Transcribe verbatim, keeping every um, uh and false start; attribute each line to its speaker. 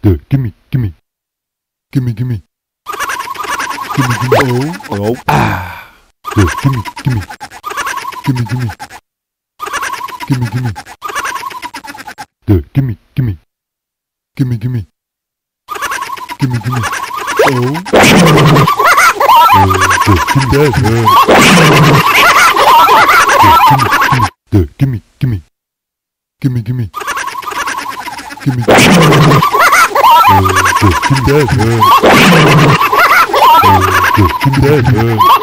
Speaker 1: The, gimme, gimme. Gimme, gimme. Gimme, gimme. Oh, oh. Ah. The, gimme, gimme. Gimme, gimme. Gimme, gimme. The, gimme, gimme. Gimme, gimme. Gimme, gimme. Oh. Uh, the, gimme that. Uh. The, gimme, gimme. Gimme, gimme. Gimme, gimme. Uh, the, gimme that. Uh. Uh, the, gimme that. Uh.